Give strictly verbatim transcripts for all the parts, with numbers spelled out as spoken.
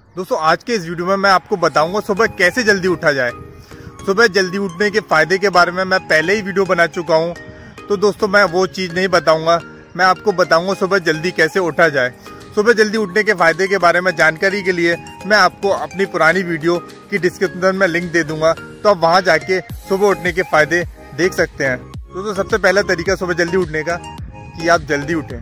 दोस्तों आज के इस वीडियो में मैं आपको बताऊंगा सुबह कैसे जल्दी उठा जाए। सुबह जल्दी उठने के फायदे के बारे में मैं पहले ही वीडियो बना चुका हूं, तो दोस्तों मैं वो चीज़ नहीं बताऊंगा। मैं आपको बताऊंगा सुबह जल्दी कैसे उठा जाए। सुबह जल्दी उठने के फायदे के बारे में जानकारी के लिए मैं आपको अपनी पुरानी वीडियो की डिस्क्रिप्शन में लिंक दे दूंगा, तो आप वहां जाके सुबह उठने के फायदे देख सकते हैं। दोस्तों सबसे पहला तरीका सुबह जल्दी उठने का कि आप जल्दी उठें।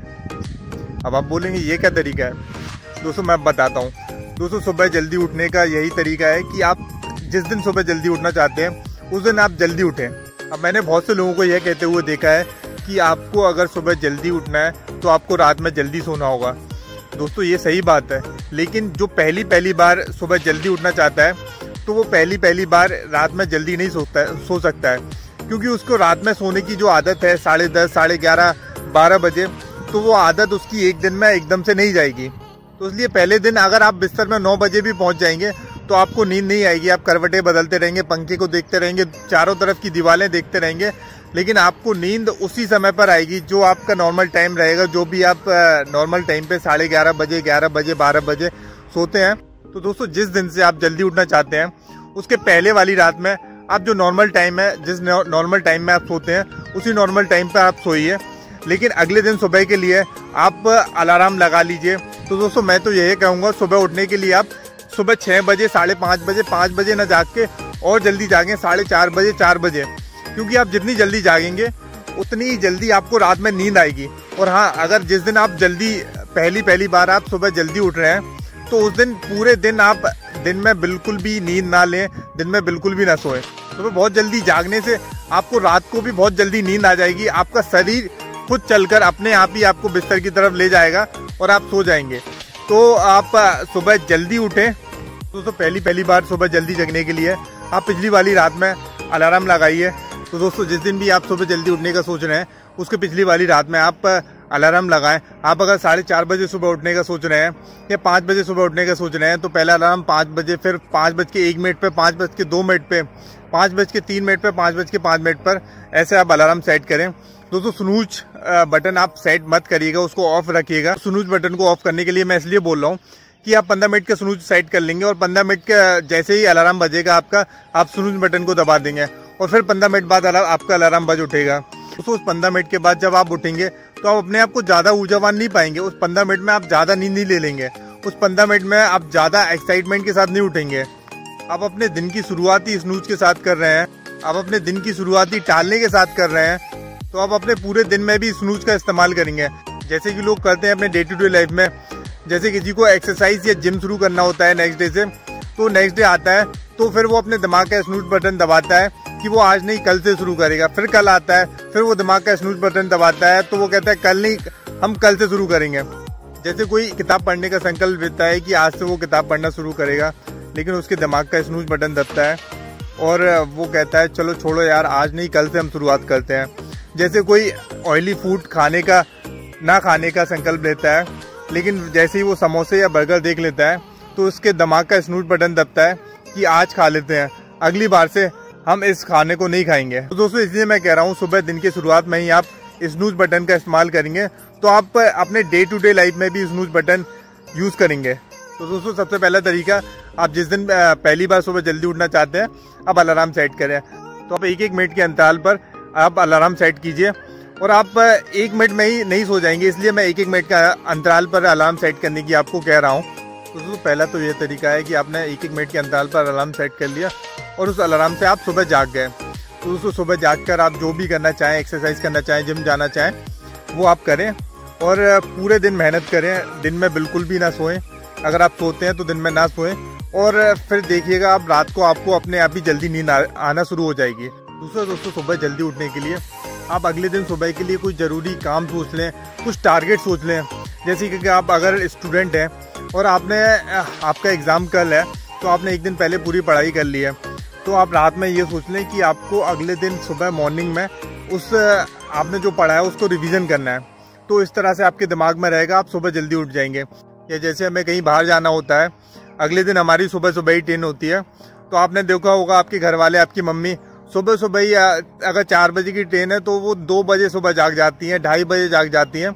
अब आप बोलेंगे ये क्या तरीका है? दोस्तों मैं बताता हूँ। दोस्तों सुबह जल्दी उठने का यही तरीका है कि आप जिस दिन सुबह जल्दी उठना चाहते हैं उस दिन आप जल्दी उठें। अब मैंने बहुत से लोगों को यह कहते हुए देखा है कि आपको अगर सुबह जल्दी उठना है तो आपको रात में जल्दी सोना होगा। दोस्तों ये सही बात है, लेकिन जो पहली पहली बार सुबह जल्दी उठना चाहता है तो वो पहली पहली बार रात में जल्दी नहीं सोता है सो सकता है, क्योंकि उसको रात में सोने की जो आदत है साढ़े दस साढ़े ग्यारह बारह बजे, तो वो आदत उसकी एक दिन में एकदम से नहीं जाएगी। तो इसलिए पहले दिन अगर आप बिस्तर में नौ बजे भी पहुंच जाएंगे तो आपको नींद नहीं आएगी। आप करवटें बदलते रहेंगे, पंखे को देखते रहेंगे, चारों तरफ की दीवारें देखते रहेंगे, लेकिन आपको नींद उसी समय पर आएगी जो आपका नॉर्मल टाइम रहेगा। जो भी आप नॉर्मल टाइम पे साढ़े ग्यारह बजे ग्यारह बजे बारह बजे सोते हैं। तो दोस्तों जिस दिन से आप जल्दी उठना चाहते हैं उसके पहले वाली रात में आप जो नॉर्मल टाइम है, जिस नॉर्मल टाइम में आप सोते हैं उसी नॉर्मल टाइम पर आप सोइए, लेकिन अगले दिन सुबह के लिए आप अलार्म लगा लीजिए। तो दोस्तों मैं तो यही कहूँगा सुबह उठने के लिए आप सुबह छः बजे साढ़े पाँच बजे पाँच बजे न जाग के और जल्दी जागें साढ़े चार बजे चार बजे, क्योंकि आप जितनी जल्दी जागेंगे उतनी ही जल्दी आपको रात में नींद आएगी। और हाँ, अगर जिस दिन आप जल्दी पहली पहली बार आप सुबह जल्दी उठ रहे हैं तो उस दिन पूरे दिन आप दिन में बिल्कुल भी नींद ना लें, दिन में बिल्कुल भी ना सोएं। सुबह बहुत जल्दी जागने से आपको रात को भी बहुत जल्दी नींद आ जाएगी। आपका शरीर खुद चलकर अपने आप ही आपको बिस्तर की तरफ ले जाएगा और आप सो जाएंगे। तो आप सुबह जल्दी उठें। दोस्तों पहली पहली बार सुबह जल्दी जगने के लिए आप पिछली वाली रात में अलार्म लगाइए। तो दोस्तों जिस दिन भी आप सुबह जल्दी उठने का सोच रहे हैं उसके पिछली वाली रात में आप अलार्म लगाएं। आप अगर साढ़े चार बजे सुबह उठने का सोच रहे हैं या पाँच बजे सुबह उठने का सोच रहे हैं तो पहला अलार्म पाँच बजे, फिर पाँच बज के एक मिनट पे, पाँच बज के दो मिनट पे, पाँच बज के तीन मिनट पे, पाँच बज के पाँच मिनट पर, ऐसे आप अलार्म सेट करें। दोस्तों स्नूज बटन आप सेट मत करिएगा, उसको ऑफ रखिएगा। स्नूज बटन को ऑफ करने के लिए मैं इसलिए बोल रहा हूँ कि आप पंद्रह मिनट का स्नूज सेट कर लेंगे और पंद्रह मिनट का जैसे ही अलार्म बजेगा आपका, आप स्नूज बटन को दबा देंगे और फिर पंद्रह मिनट बाद आपका अलार्म बज उठेगा। दोस्तों उस पंद्रह मिनट के बाद जब आप उठेंगे तो आप अपने आप को ज़्यादा ऊर्जावान नहीं पाएंगे। उस पंद्रह मिनट में आप ज़्यादा नींद नहीं ले लेंगे, उस पंद्रह मिनट में आप ज़्यादा एक्साइटमेंट के साथ नहीं उठेंगे। आप अपने दिन की शुरुआत ही स्नूज के साथ कर रहे हैं, आप अपने दिन की शुरुआत ही टालने के साथ कर रहे हैं, तो आप अपने पूरे दिन में भी स्नूज का इस्तेमाल करेंगे। जैसे कि लोग करते हैं अपने डे टू डे लाइफ में, जैसे किसी को एक्सरसाइज या जिम शुरू करना होता है नेक्स्ट डे से, तो नेक्स्ट डे आता है तो फिर वो अपने दिमाग का स्नूज बटन दबाता है कि वो आज नहीं कल से शुरू करेगा। फिर कल आता है, फिर वो दिमाग का स्नूज बटन दबाता है तो वो कहता है कल नहीं, हम कल से शुरू करेंगे। जैसे कोई किताब पढ़ने का संकल्प लेता है कि आज से वो किताब पढ़ना शुरू करेगा, लेकिन उसके दिमाग का स्नूज बटन दबता है और वो कहता है चलो छोड़ो यार, आज नहीं कल से हम शुरुआत करते हैं। जैसे कोई ऑयली फूड खाने का ना खाने का संकल्प लेता है, लेकिन जैसे ही वो समोसे या बर्गर देख लेता है तो उसके दिमाग का स्नूज बटन दबता है कि आज खा लेते हैं, अगली बार से हम इस खाने को नहीं खाएंगे। तो दोस्तों इसलिए मैं कह रहा हूँ सुबह दिन की शुरुआत में ही आप स्नूज बटन का इस्तेमाल करेंगे तो आप अपने डे टू डे लाइफ में भी स्नूज बटन यूज करेंगे। तो दोस्तों सबसे पहला तरीका, आप जिस दिन पहली बार सुबह जल्दी उठना चाहते हैं आप अलार्म सेट करें। तो आप एक एक मिनट के अंतराल पर आप अलार्म सेट कीजिए और आप एक मिनट में ही नहीं सो जाएंगे, इसलिए मैं एक एक मिनट का अंतराल पर अलार्म सेट करने की आपको कह रहा हूँ। तो दोस्तों पहला तो ये तरीका है कि आपने एक एक मिनट के अंतराल पर अलार्म सेट कर लिया और उस अलार्म से आप सुबह जाग गए। तो दोस्तों सुबह जाग कर आप जो भी करना चाहें, एक्सरसाइज करना चाहें, जिम जाना चाहें, वो आप करें और पूरे दिन मेहनत करें। दिन में बिल्कुल भी ना सोएं, अगर आप सोते हैं तो दिन में ना सोएं और फिर देखिएगा आप रात को आपको अपने आप ही जल्दी नींद आना शुरू हो जाएगी। दूसरा दोस्तों सुबह जल्दी उठने के लिए आप अगले दिन सुबह के लिए कुछ ज़रूरी काम सोच लें, कुछ टारगेट सोच लें। जैसे कि आप अगर स्टूडेंट हैं और आपने आपका एग्ज़ाम कल है तो आपने एक दिन पहले पूरी पढ़ाई कर ली है, तो आप रात में ये सोच लें कि आपको अगले दिन सुबह मॉर्निंग में उस आपने जो पढ़ा है उसको रिवीजन करना है। तो इस तरह से आपके दिमाग में रहेगा, आप सुबह जल्दी उठ जाएंगे। या जैसे हमें कहीं बाहर जाना होता है, अगले दिन हमारी सुबह सुबह ही ट्रेन होती है, तो आपने देखा होगा आपके घर वाले, आपकी मम्मी सुबह सुबह ही, अगर चार बजे की ट्रेन है तो वो दो बजे सुबह जाग जाती हैं, ढाई बजे जाग जाती हैं।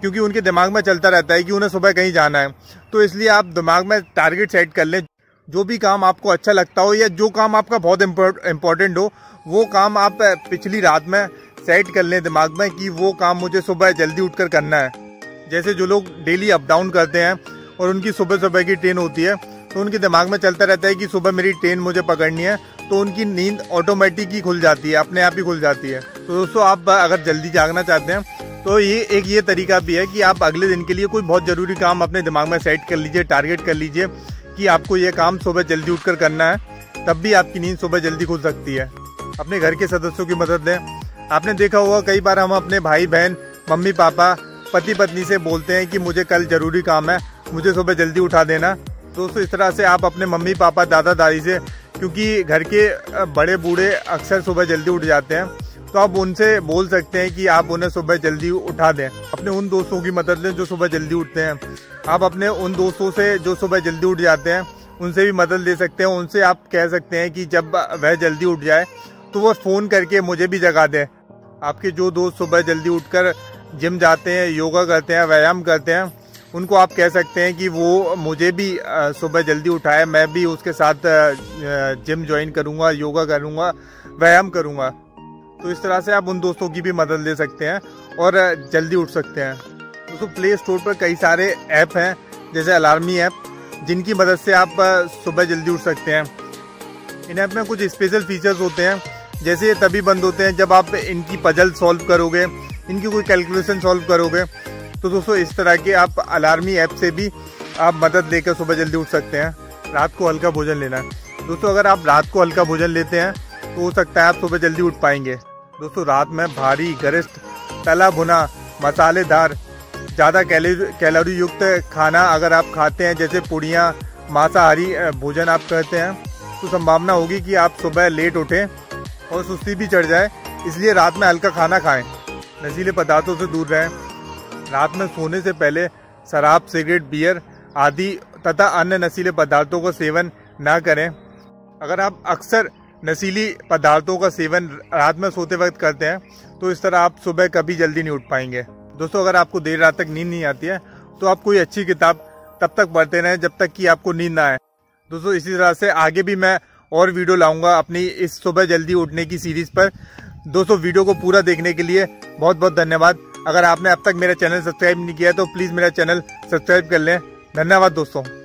क्योंकि उनके दिमाग में चलता रहता है कि उन्हें सुबह कहीं जाना है। तो इसलिए आप दिमाग में टारगेट सेट कर लें, जो भी काम आपको अच्छा लगता हो या जो काम आपका बहुत इम्पोर्टेंट हो, वो काम आप पिछली रात में सेट कर लें दिमाग में कि वो काम मुझे सुबह जल्दी उठकर करना है। जैसे जो लोग डेली अप डाउन करते हैं और उनकी सुबह सुबह की ट्रेन होती है, तो उनके दिमाग में चलता रहता है कि सुबह मेरी ट्रेन मुझे पकड़नी है, तो उनकी नींद ऑटोमेटिक ही खुल जाती है, अपने आप ही खुल जाती है। तो दोस्तों, आप अगर जल्दी जागना चाहते हैं तो ये एक ये तरीका भी है कि आप अगले दिन के लिए कोई बहुत ज़रूरी काम अपने दिमाग में सेट कर लीजिए, टारगेट कर लीजिए कि आपको ये काम सुबह जल्दी उठकर करना है, तब भी आपकी नींद सुबह जल्दी खुल सकती है। अपने घर के सदस्यों की मदद लें। आपने देखा होगा कई बार हम अपने भाई बहन, मम्मी पापा, पति पत्नी से बोलते हैं कि मुझे कल जरूरी काम है, मुझे सुबह जल्दी उठा देना। दोस्तों, इस तरह से आप अपने मम्मी पापा, दादा दादी से, क्योंकि घर के बड़े बूढ़े अक्सर सुबह जल्दी उठ जाते हैं, तो आप उनसे बोल सकते हैं कि आप उन्हें सुबह जल्दी उठा दें। अपने उन दोस्तों की मदद लें जो सुबह जल्दी उठते हैं। आप अपने उन दोस्तों से जो सुबह जल्दी उठ जाते हैं, उनसे भी मदद ले सकते हैं। उनसे आप कह सकते हैं कि जब वह जल्दी उठ जाए तो वह फ़ोन करके मुझे भी जगा दें। आपके जो दोस्त सुबह जल्दी उठकर जिम जाते हैं, योगा करते हैं, व्यायाम करते हैं, उनको आप कह सकते हैं कि वो मुझे भी सुबह जल्दी उठाए, मैं भी उसके साथ जिम ज्वाइन करूँगा, योगा करूँगा, व्यायाम करूँगा। तो इस तरह से आप उन दोस्तों की भी मदद ले सकते हैं और जल्दी उठ सकते हैं। दोस्तों, प्ले स्टोर पर कई सारे ऐप हैं, जैसे अलार्मी ऐप, जिनकी मदद से आप सुबह जल्दी उठ सकते हैं। इन ऐप में कुछ स्पेशल फीचर्स होते हैं, जैसे ये तभी बंद होते हैं जब आप इनकी पजल सॉल्व करोगे, इनकी कोई कैलकुलेशन सॉल्व करोगे। तो दोस्तों, इस तरह के आप अलार्मी ऐप से भी आप मदद लेकर सुबह जल्दी उठ सकते हैं। रात को हल्का भोजन लेना है। दोस्तों, अगर आप रात को हल्का भोजन लेते हैं तो हो सकता है आप सुबह जल्दी उठ पाएंगे। दोस्तों, रात में भारी, गरिष्ठ, तला भुना, मसालेदार, ज़्यादा कैलोरी युक्त खाना अगर आप खाते हैं, जैसे पुड़ियाँ, मांसाहारी भोजन आप करते हैं, तो संभावना होगी कि आप सुबह लेट उठें और सुस्ती भी चढ़ जाए। इसलिए रात में हल्का खाना खाएं, नशीले पदार्थों से दूर रहें। रात में सोने से पहले शराब, सिगरेट, बियर आदि तथा अन्य नशीले पदार्थों का सेवन ना करें। अगर आप अक्सर नशीली पदार्थों का सेवन रात में सोते वक्त करते हैं, तो इस तरह आप सुबह कभी जल्दी नहीं उठ पाएंगे। दोस्तों, अगर आपको देर रात तक नींद नहीं आती है, तो आप कोई अच्छी किताब तब तक पढ़ते रहें जब तक कि आपको नींद ना आए। दोस्तों, इसी तरह से आगे भी मैं और वीडियो लाऊंगा अपनी इस सुबह जल्दी उठने की सीरीज पर। दोस्तों, वीडियो को पूरा देखने के लिए बहुत बहुत धन्यवाद। अगर आपने अब तक मेरा चैनल सब्सक्राइब नहीं किया है तो प्लीज़ मेरा चैनल सब्सक्राइब कर लें। धन्यवाद दोस्तों।